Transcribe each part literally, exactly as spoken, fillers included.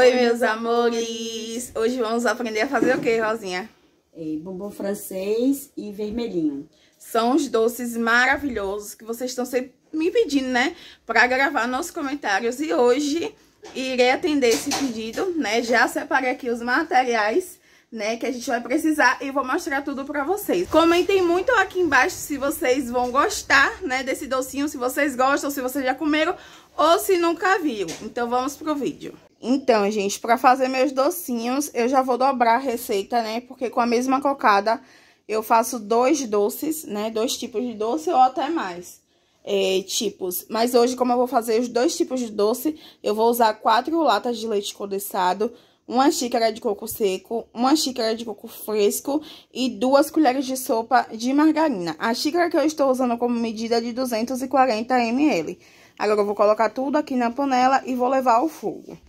Oi, meus amores! Hoje vamos aprender a fazer o que, Rosinha? É, bombom francês e vermelhinho. São os doces maravilhosos que vocês estão sempre me pedindo, né? Para gravar nos comentários. E hoje irei atender esse pedido, né? Já separei aqui os materiais, né? Que a gente vai precisar e vou mostrar tudo pra vocês. Comentem muito aqui embaixo se vocês vão gostar, né? Desse docinho, se vocês gostam, se vocês já comeram ou se nunca viram. Então vamos pro vídeo. Então, gente, pra fazer meus docinhos, eu já vou dobrar a receita, né? Porque com a mesma cocada eu faço dois doces, né? Dois tipos de doce ou até mais é, tipos. Mas hoje, como eu vou fazer os dois tipos de doce, eu vou usar quatro latas de leite condensado, uma xícara de coco seco, uma xícara de coco fresco e duas colheres de sopa de margarina. A xícara que eu estou usando como medida é de duzentos e quarenta mililitros. Agora eu vou colocar tudo aqui na panela e vou levar ao fogo.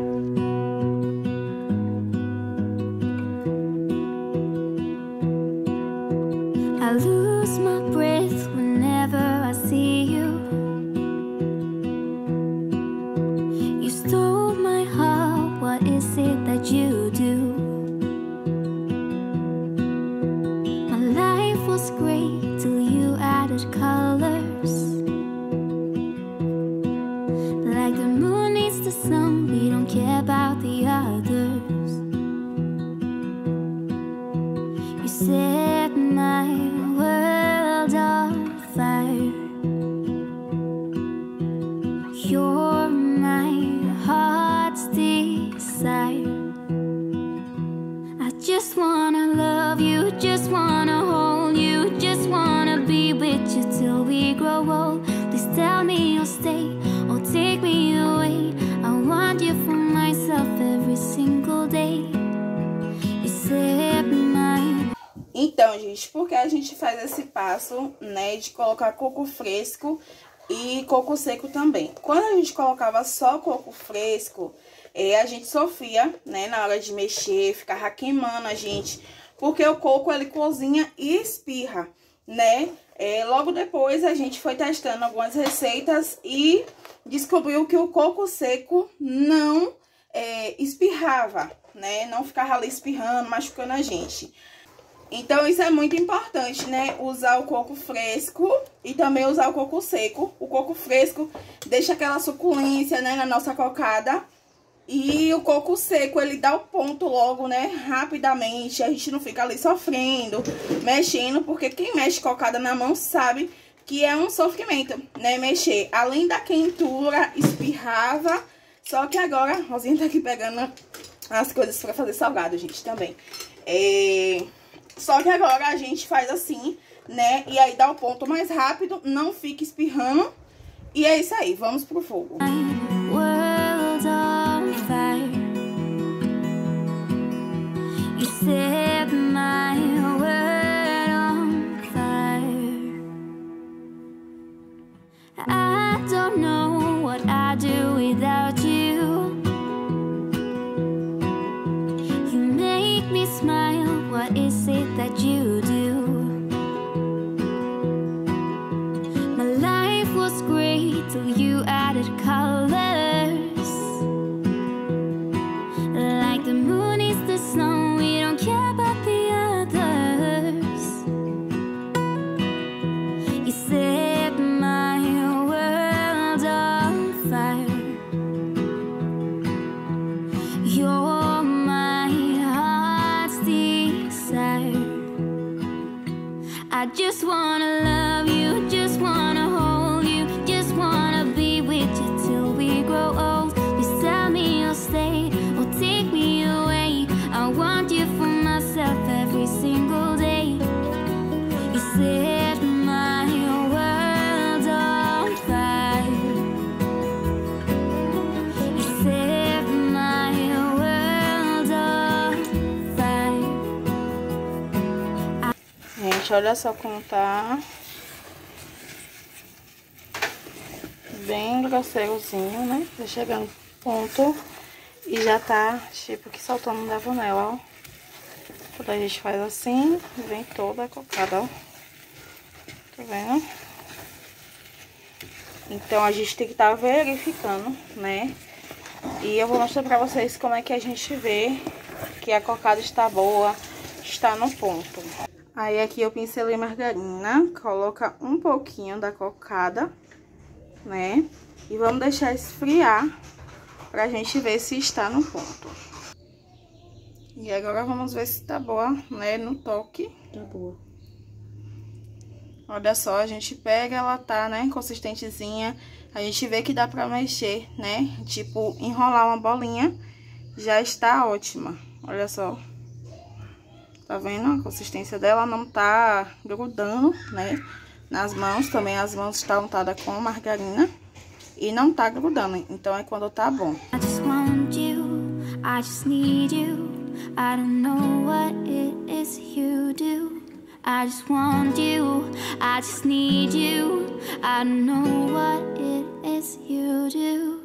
I lose my breath whenever I see you. You stole my heart, what is it that you do? My life was great till you added colors. Like the moon needs the sun, we don't care about the others. You set my world on fire. You're my heart's desire. I just wanna love you, just wanna hold you, just wanna be with you till we grow old. Please tell me you'll stay or take me away. I want you for myself every single day. You set my... Então, gente, porque a gente faz esse passo, né, de colocar coco fresco e coco seco também. Quando a gente colocava só coco fresco, é, a gente sofria, né, na hora de mexer, ficava queimando a gente, porque o coco, ele cozinha e espirra, né? É, logo depois, a gente foi testando algumas receitas e descobriu que o coco seco não é, espirrava, né? Não ficava ali espirrando, machucando a gente. Então, isso é muito importante, né? Usar o coco fresco e também usar o coco seco. O coco fresco deixa aquela suculência, né, na nossa cocada. E o coco seco, ele dá o ponto logo, né, rapidamente. A gente não fica ali sofrendo, mexendo, porque quem mexe cocada na mão sabe que é um sofrimento, né, mexer. Além da quentura, espirrava. Só que agora, a Rosinha tá aqui pegando as coisas pra fazer salgado, gente, também. É... Só que agora a gente faz assim, né? E aí dá o ponto mais rápido, não fica espirrando. E é isso aí, vamos pro fogo. World on fire. You set my world on fire. I don't know what I do without you. You make me smile. What is it that you do? My life was great till you added colors. Like the moon is the snow, we don't care about the others. You set my world on fire. You're my heart's desire. I just wanna love you, just wanna hold you, just wanna be with you till we grow old. Please tell me you'll stay or take me away. I want you for myself every single day. You set my world on fire. You set my world on fire. Gente, olha só como tá. Bem grosseirozinho, né? Tá chegando no ponto. E já tá, tipo, que soltando da panela, ó. Quando a gente faz assim, vem toda a cocada, ó. Tá vendo? Então, a gente tem que estar verificando, né? E eu vou mostrar pra vocês como é que a gente vê que a cocada está boa, está no ponto. Aí aqui eu pincelei margarina, coloca um pouquinho da cocada, né? E vamos deixar esfriar pra gente ver se está no ponto. E agora vamos ver se tá boa, né, no toque. Tá boa. Olha só, a gente pega, ela tá, né, consistentezinha. A gente vê que dá pra mexer, né, tipo, enrolar uma bolinha. Já está ótima, olha só. Tá vendo? A consistência dela não tá grudando, né, nas mãos. Também as mãos estão untadas com margarina e não tá grudando, então é quando tá bom. I just want you, I just need you. I don't know what it is you do. I just want you, I just need you. I don't know what it is you do.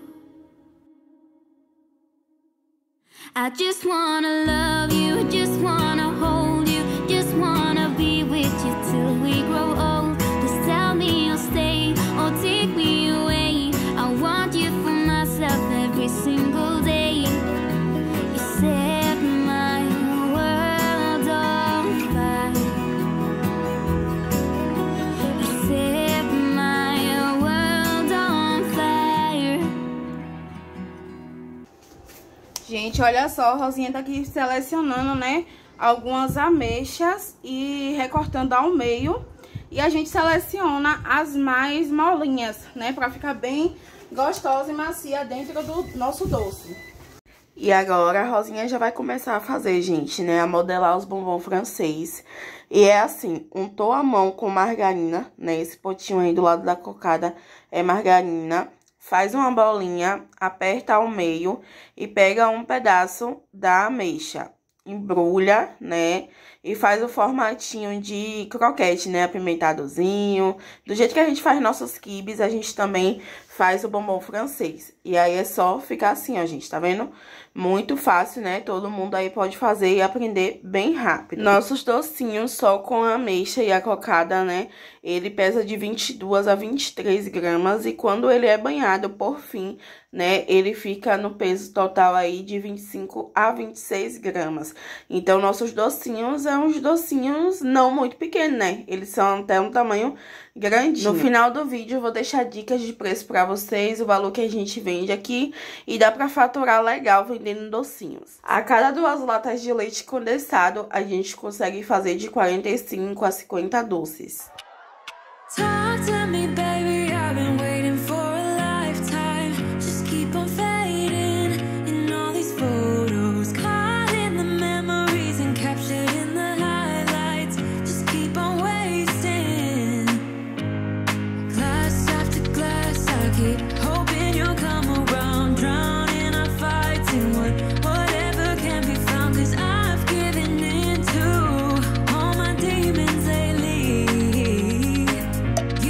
I just wanna love you, just wanna hold you, just wanna be with you till we grow old. Just tell me you'll stay or take me away. I want you for myself every single day. You set my world on fire. You set my world on fire. Gente, olha só, a Rosinha tá aqui selecionando, né, algumas ameixas e recortando ao meio. E a gente seleciona as mais molinhas, né, pra ficar bem gostosa e macia dentro do nosso doce. E agora a Rosinha já vai começar a fazer, gente, né, a modelar os bombons francês. E é assim, untou a mão com margarina, né, esse potinho aí do lado da cocada é margarina. Faz uma bolinha, aperta ao meio e pega um pedaço da ameixa. Embrulha, né? E faz o formatinho de croquete, né? Apimentadozinho. Do jeito que a gente faz nossos quibes, a gente também faz o bombom francês. E aí é só ficar assim, ó, gente, tá vendo? Muito fácil, né? Todo mundo aí pode fazer e aprender bem rápido. Nossos docinhos só com a ameixa e a cocada, né? Ele pesa de vinte e duas a vinte e três gramas. E quando ele é banhado, por fim, né? Ele fica no peso total aí de vinte e cinco a vinte e seis gramas. Então, nossos docinhos são uns docinhos não muito pequenos, né? Eles são até um tamanho grandinho. No final do vídeo, eu vou deixar dicas de preço pra vocês, o valor que a gente vende aqui. E dá pra faturar legal vendendo docinhos. A cada duas latas de leite condensado, a gente consegue fazer de quarenta e cinco a cinquenta doces. Talk to me, baby, I've been waiting for a lifetime. Just keep on fading in all these photos, caught in the memories and captured in the highlights. Just keep on wasting glass after glass. I keep hoping you'll come around, drowning our fights in what whatever can be found. Cause I've given in to all my demons lately.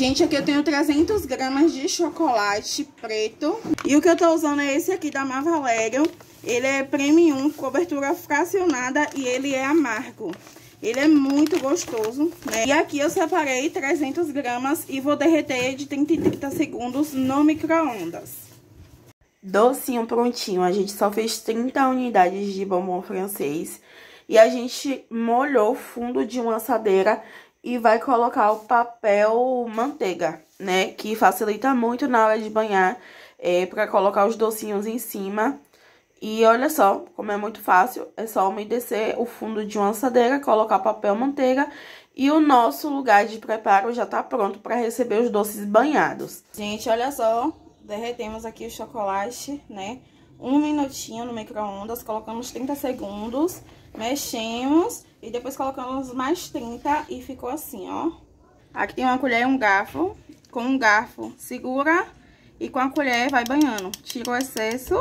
Gente, aqui eu tenho trezentas gramas de chocolate preto. E o que eu tô usando é esse aqui da Mavalério. Ele é premium, cobertura fracionada e ele é amargo. Ele é muito gostoso, né? E aqui eu separei trezentas gramas e vou derreter de trinta em trinta segundos no micro-ondas. Docinho prontinho. A gente só fez trinta unidades de bombom francês. E a gente molhou o fundo de uma assadeira e vai colocar o papel manteiga, né? Que facilita muito na hora de banhar, é, pra colocar os docinhos em cima. E olha só, como é muito fácil, é só umedecer o fundo de uma assadeira, colocar papel manteiga e o nosso lugar de preparo já tá pronto para receber os doces banhados. Gente, olha só, derretemos aqui o chocolate, né? Um minutinho no micro-ondas, colocamos trinta segundos, mexemos e depois colocamos mais trinta e ficou assim, ó. Aqui tem uma colher e um garfo, com um garfo segura e com a colher vai banhando. Tira o excesso.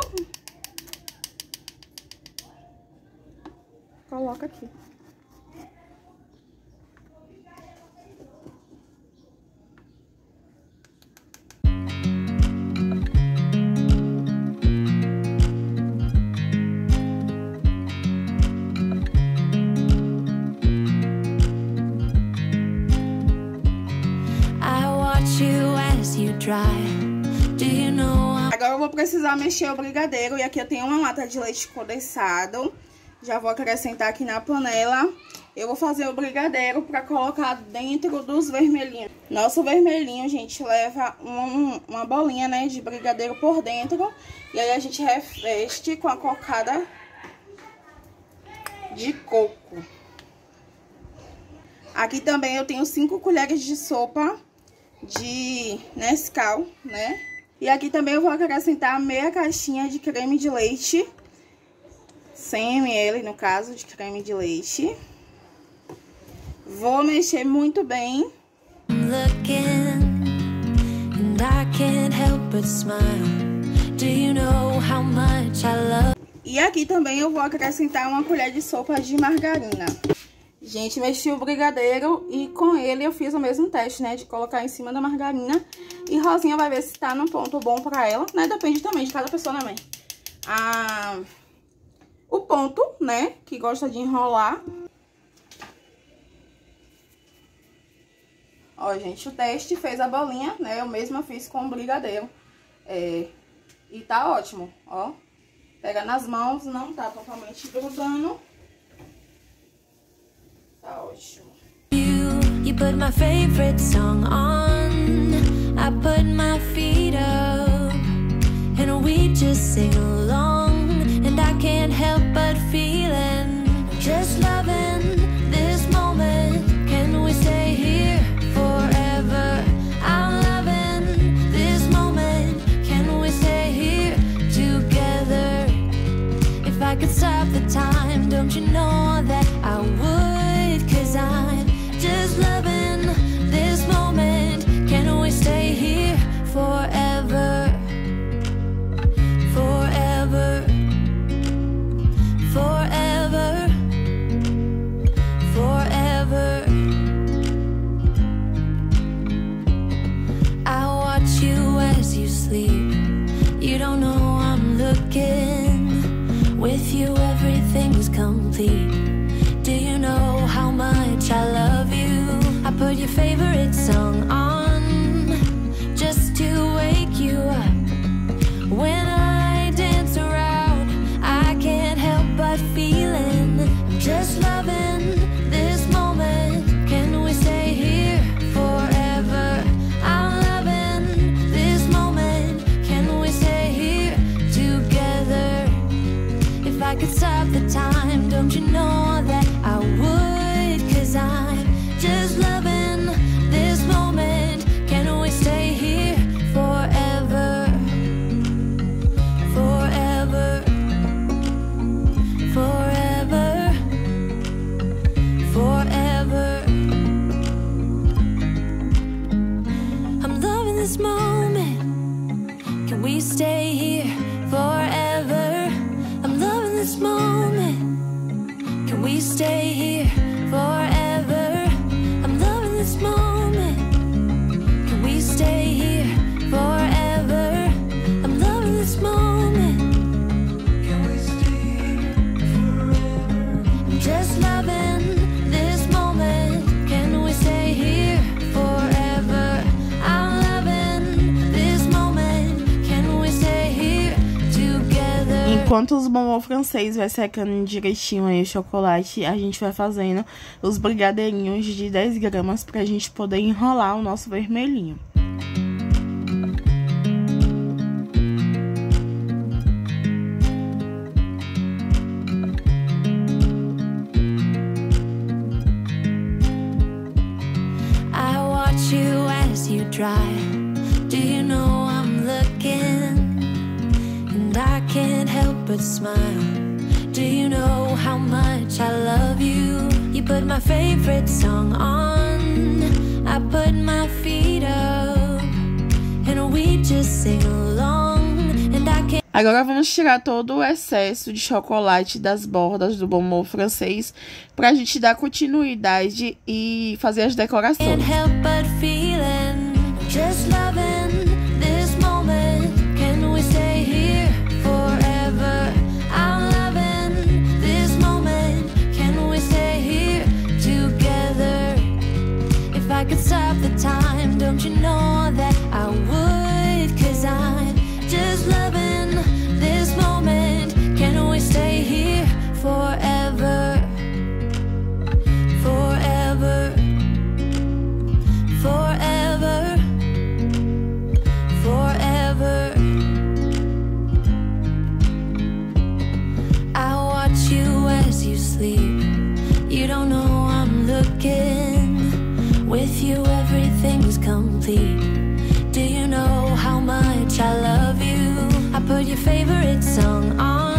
Coloca aqui. Agora eu vou precisar mexer o brigadeiro. E aqui eu tenho uma lata de leite condensado. Já vou acrescentar aqui na panela. Eu vou fazer o brigadeiro para colocar dentro dos vermelhinhos. Nosso vermelhinho, gente, leva um, uma bolinha, né, de brigadeiro por dentro. E aí a gente reveste com a cocada de coco. Aqui também eu tenho cinco colheres de sopa de Nescau, né? E aqui também eu vou acrescentar meia caixinha de creme de leite. cem mililitros, no caso, de creme de leite. Vou mexer muito bem. E aqui também eu vou acrescentar uma colher de sopa de margarina. Gente, mexi o brigadeiro e com ele eu fiz o mesmo teste, né? De colocar em cima da margarina. E Rosinha vai ver se tá no ponto bom pra ela, né? Depende também de cada pessoa, né, mãe? Ah... O ponto, né, que gosta de enrolar. Ó, gente, o teste fez a bolinha, né, eu mesma fiz com o brigadeiro. É, e tá ótimo, ó. Pega nas mãos, não tá totalmente grudando. Tá ótimo. You, you put my favorite song on. I put my feet up. And we just sing along. And I can't help but feeling, just loving this moment. Can we stay here forever? I'm loving this moment. Can we stay here together? If I could stop the time, don't you know that I would? 'Cause I'm just loving this moment. Can we stay here forever? Forever. Forever, forever. I watch you as you sleep. You don't know I'm looking. With you everything's complete. Do you know how much I love you? I put your favorite song on just to wake you up. When I dance around, I can't help but feeling, I'm just loving this moment. Can we stay here forever? I'm loving this moment. Can we stay here together? If I could stop the time, don't you know that I would? 'Cause I'm just loving this moment. Can we stay here forever? Forever. Forever, forever. I'm loving this moment. Can we stay here forever? I'm loving this moment. Can we stay here forever? I'm loving this moment. Can Enquanto os bombons francês vai secando direitinho aí o chocolate, a gente vai fazendo os brigadeirinhos de dez gramas pra gente poder enrolar o nosso vermelhinho. You as you drive, do you know I'm looking, and I can't help but smile. Do you know how much I love you? You put my favorite song on, I put my feet up, and we just sing along, and I can't. Agora vamos tirar todo o excesso de chocolate das bordas do bombom francês pra gente dar continuidade e fazer as decorações. Forever, forever, forever, forever. I watch you as you sleep. You don't know I'm looking. With you everything's complete. Do you know how much I love you? I put your favorite song on.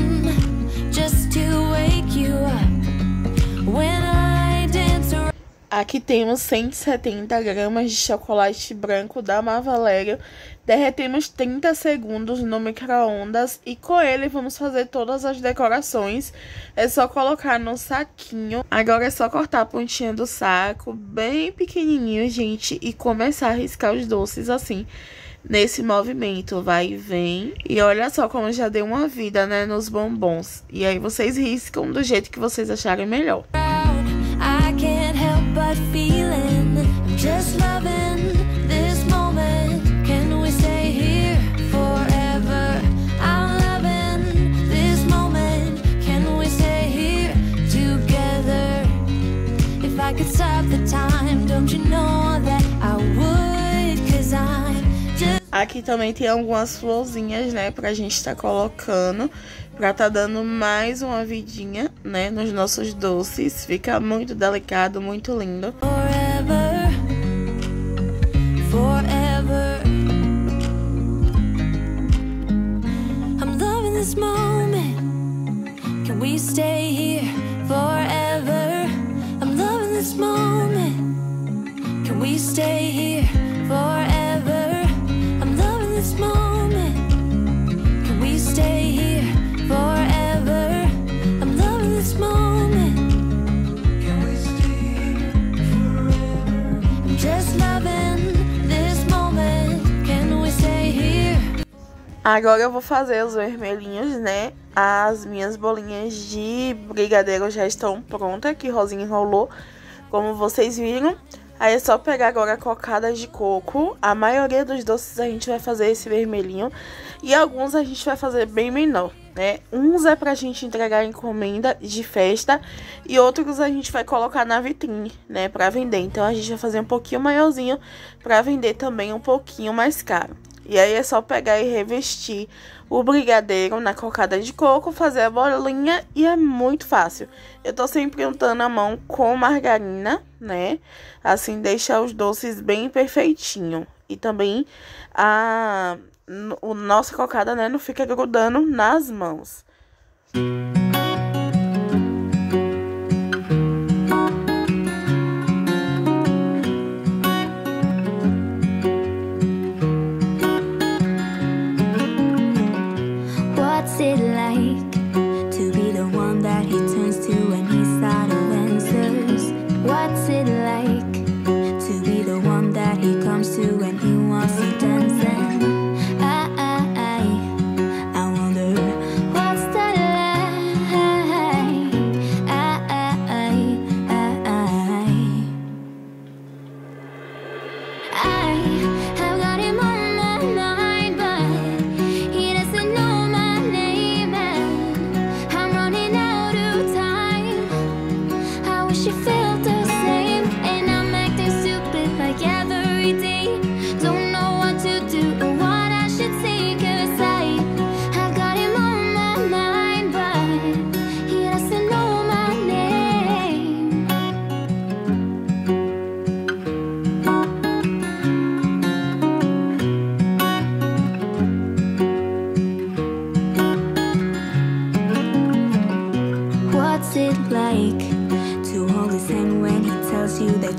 Aqui temos cento e setenta gramas de chocolate branco da Mavalério. Derretemos trinta segundos no micro-ondas e com ele vamos fazer todas as decorações. É só colocar no saquinho. Agora é só cortar a pontinha do saco bem pequenininho, gente, e começar a riscar os doces assim. Nesse movimento, vai e vem. E olha só como já deu uma vida, né, nos bombons. E aí vocês riscam do jeito que vocês acharem melhor. I can't help but feeling, I'm just loving this moment. Can we stay here forever? I'm loving this moment. Can we stay here together? If I could stop the time, don't you know that I would? 'Cause I'm just... Aqui também tem algumas florzinhas, né, pra gente tá colocando, pra tá dando mais uma vidinha, né, nos nossos doces. Fica muito delicado, muito lindo. Forever, forever. I'm loving this moment. Can we stay here forever? I'm loving this moment. Can we stay here forever? I'm loving this moment. Can we stay here forever? I'm loving this moment. Can we stay here forever? I'm just loving this moment. Can we stay here? Agora eu vou fazer os vermelhinhos, né? As minhas bolinhas de brigadeiro já estão prontas, que Rosinha enrolou, como vocês viram. Aí é só pegar agora a cocada de coco. A maioria dos doces a gente vai fazer esse vermelhinho. E alguns a gente vai fazer bem menor, né? Uns é pra gente entregar encomenda de festa. E outros a gente vai colocar na vitrine, né? Pra vender. Então a gente vai fazer um pouquinho maiorzinho pra vender também um pouquinho mais caro. E aí é só pegar e revestir o brigadeiro na cocada de coco, fazer a bolinha e é muito fácil. Eu tô sempre untando a mão com margarina, né? Assim deixa os doces bem perfeitinho. E também a, a nossa cocada, né, não fica grudando nas mãos. What's it like to be the one that he turns to when he's out of answers? What's it like to be the one that he comes to when he wants to dance? And I, I, I, I wonder what's that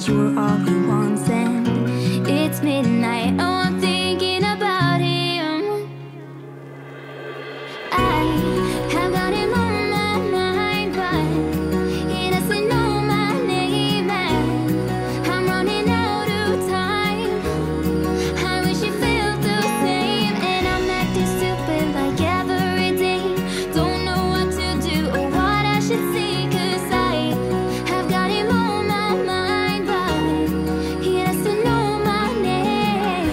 that you were all he wants, and it's midnight. Oh, I'm thinking about him. I have got him on my mind, but he doesn't know my name, and I'm running out of time. I wish he felt the same, and I'm acting stupid like every day. Don't know what to do or what I should say, 'cause I have got him on my mind, but he doesn't know my name.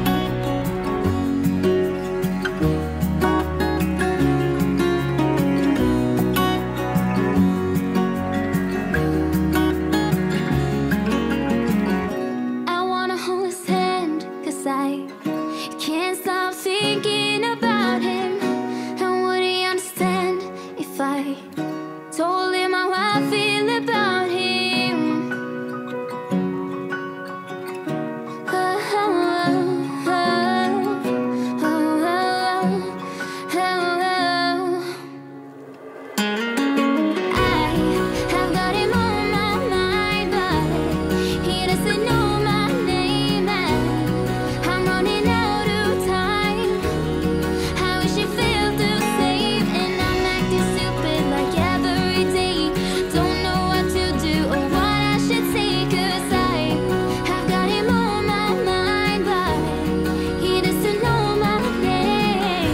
I wanna hold his hand, 'cause I can't stop thinking about him. And would he understand if I told him how I feel about him? Oh, oh, oh, oh, oh, oh, oh. I have got him on my mind, but he doesn't know my name, and I'm running out of time. I wish he felt the same, and I'm acting stupid like every day. Don't know what to do or what I should say, 'cause I have got him on my mind, but he doesn't know my name.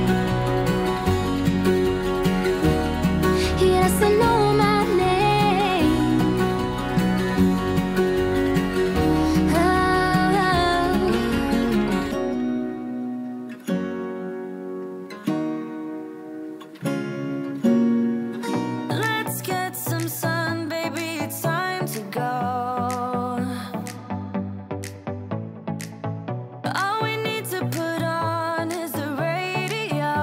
He doesn't know my name. Let's get some sun, baby, it's time to go. All we need to put on is the radio.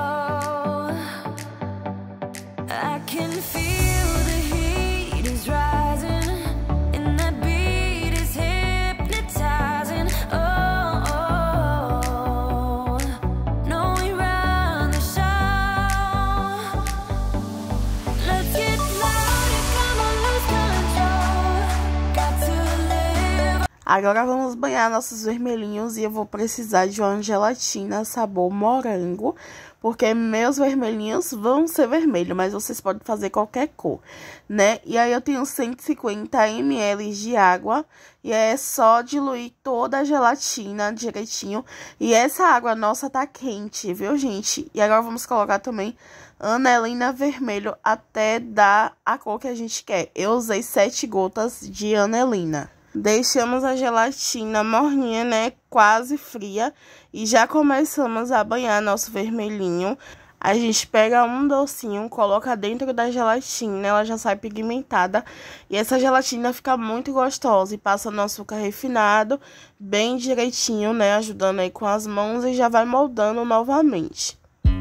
I can feel the heat is rising, and that beat is hypnotizing. Oh, oh, no, we run the show. Let's get louder, come on, lose control. Got to live. Agora vamos banhar nossos vermelhinhos e eu vou precisar de uma gelatina sabor morango, porque meus vermelhinhos vão ser vermelho, mas vocês podem fazer qualquer cor, né? E aí eu tenho cento e cinquenta mililitros de água e é só diluir toda a gelatina direitinho. E essa água nossa tá quente, viu, gente? E agora vamos colocar também anelina vermelho até dar a cor que a gente quer. Eu usei sete gotas de anelina. Deixamos a gelatina morninha, né, quase fria, e já começamos a banhar nosso vermelhinho. A gente pega um docinho, coloca dentro da gelatina, ela já sai pigmentada, e essa gelatina fica muito gostosa, e passa no açúcar refinado, bem direitinho, né, ajudando aí com as mãos, e já vai moldando novamente.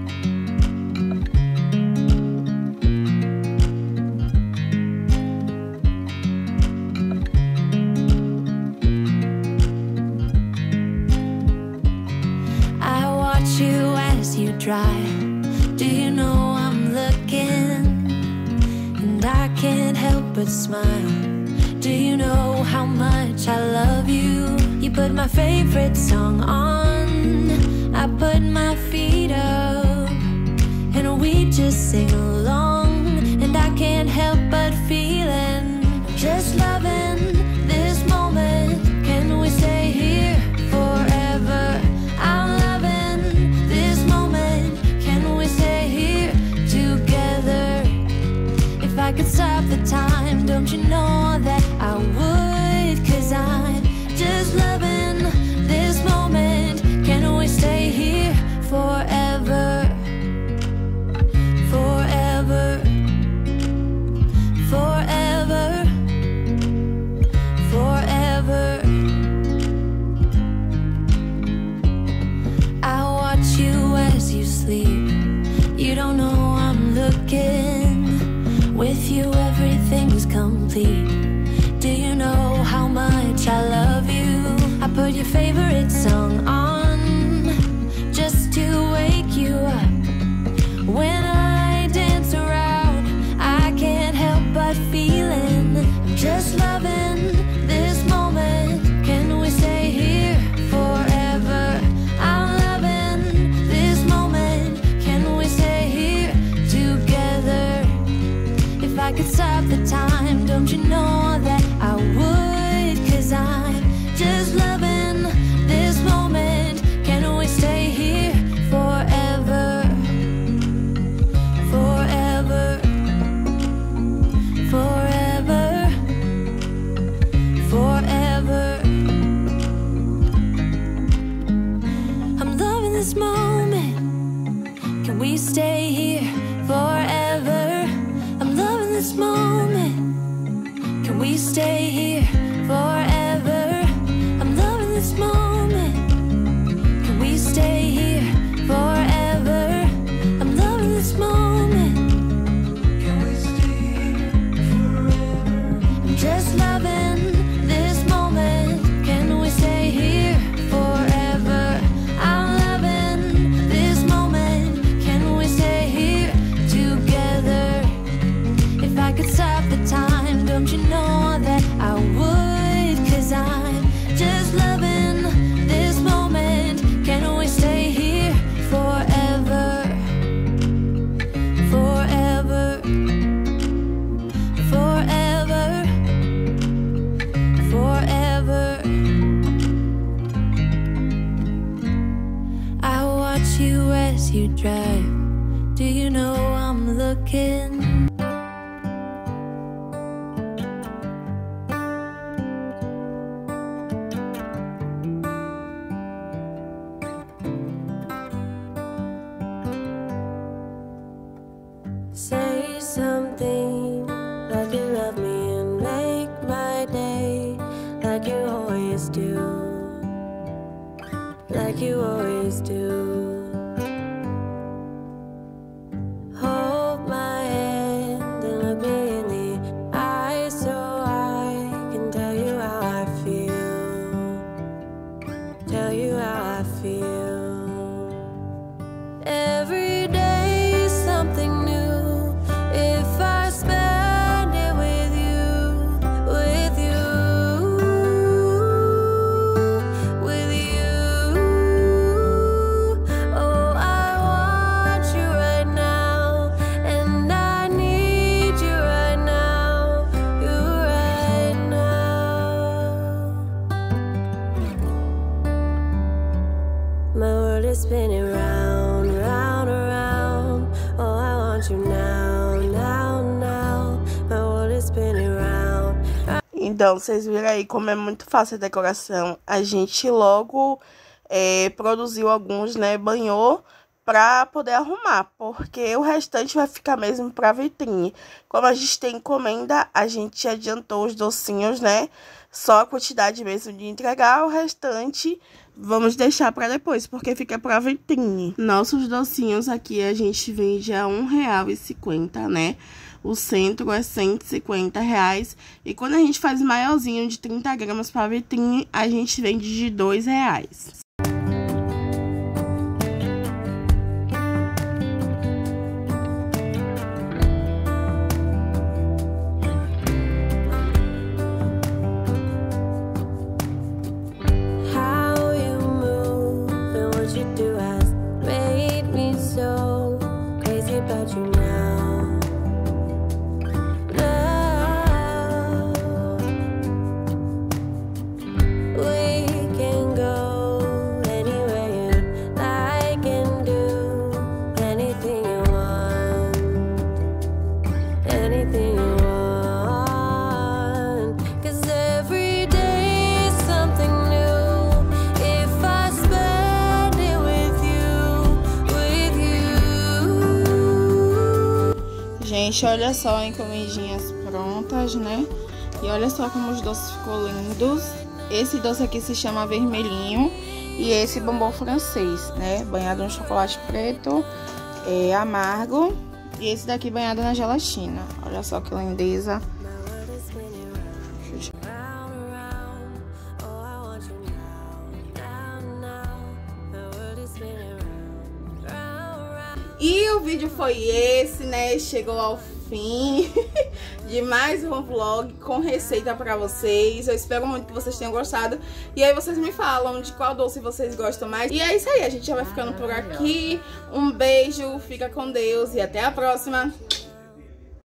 You as you drive, do you know I'm looking, and I can't help but smile. Do you know how much I love you? You put my favorite song on, I put my feet up, and we just sing along, and I can't help but feeling, just loving this moment. Can we stay here forever? I'm loving this moment. Can we stay here together? If I could stop the time, don't you know that I would? 'Cause I'm just loving this moment. Can we stay here forever? Forever. Forever. Forever. I watch you as you sleep. You don't know I'm looking. With you everything's complete. Do you know how much I love you? I put your favorite song on just to wake you up. When I dance around, I can't help but feeling, I'm just loving this we stay here forever? I'm loving this moment. Can we stay here forever? I'm loving this moment. Can we stay here forever? I'm loving this moment. Can we stay here forever? I'm just loving this moment. Can we stay here forever? I'm loving this moment. Can we stay here together? If I could stop the time, don't you know that I would? 'Cause I'm just loving this moment. Can we stay here forever? Forever. Forever. Forever. I watch you as you drive. Do you know I'm looking? Say something like you love me and make my day, like you always do, like you always do. Hold my hand and look me in the eyes so I can tell you how I feel, tell you how I feel. Every day is something new. If I spend it with you, with you, with you. Oh, I want you right now, and I need you right now, you right now. My world is spinning round, round, around. Oh, I want you now, now, now. My world is spinning round. Então, vocês viram aí como é muito fácil a decoração. A gente logo é, produziu alguns, né, banhou pra poder arrumar, porque o restante vai ficar mesmo pra vitrine. Como a gente tem encomenda, a gente adiantou os docinhos, né, só a quantidade mesmo de entregar, o restante vamos deixar pra depois, porque fica pra vitrine. Nossos docinhos aqui a gente vende a um real e cinquenta, né? O centro é cento e cinquenta reais. E quando a gente faz maiorzinho de trinta gramas pra vitrine, a gente vende de dois reais. How you move and what you do has made me so crazy about you now. Now we can go anywhere you like and do anything you want, anything you want. 'Cause every day is something new. If I spend it with you, with you. Gente, olha só, encomendinhas prontas, né? E olha só como os doces ficou lindos. Esse doce aqui se chama vermelhinho. E esse bombom francês, né? Banhado no chocolate preto, é, amargo. E esse daqui banhado na gelatina. Olha só que lindeza. Round, around. Oh, I want you now, now, now. My world is spinning round, round, round. E o vídeo foi esse, né? Chegou ao fim de mais um vlog com receita pra vocês. Eu espero muito que vocês tenham gostado. E aí vocês me falam de qual doce vocês gostam mais. E é isso aí, a gente já vai ficando por aqui. Um beijo, fica com Deus e até a próxima.